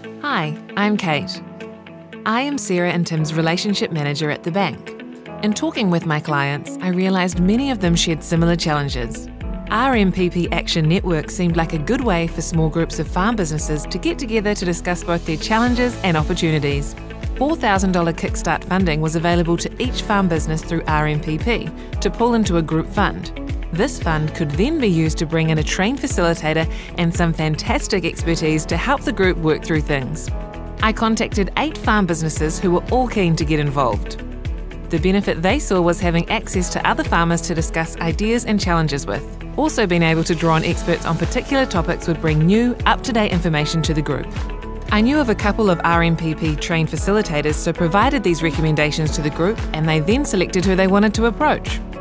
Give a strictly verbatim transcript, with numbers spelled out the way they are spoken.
Hi, I'm Kate. I am Sarah and Tim's relationship manager at the bank. In talking with my clients, I realised many of them shared similar challenges. R M P P Action Network seemed like a good way for small groups of farm businesses to get together to discuss both their challenges and opportunities. four thousand dollars Kickstart funding was available to each farm business through R M P P to pull into a group fund. This fund could then be used to bring in a trained facilitator and some fantastic expertise to help the group work through things. I contacted eight farm businesses who were all keen to get involved. The benefit they saw was having access to other farmers to discuss ideas and challenges with. Also, being able to draw on experts on particular topics would bring new, up-to-date information to the group. I knew of a couple of R M P P trained facilitators, so provided these recommendations to the group and they then selected who they wanted to approach.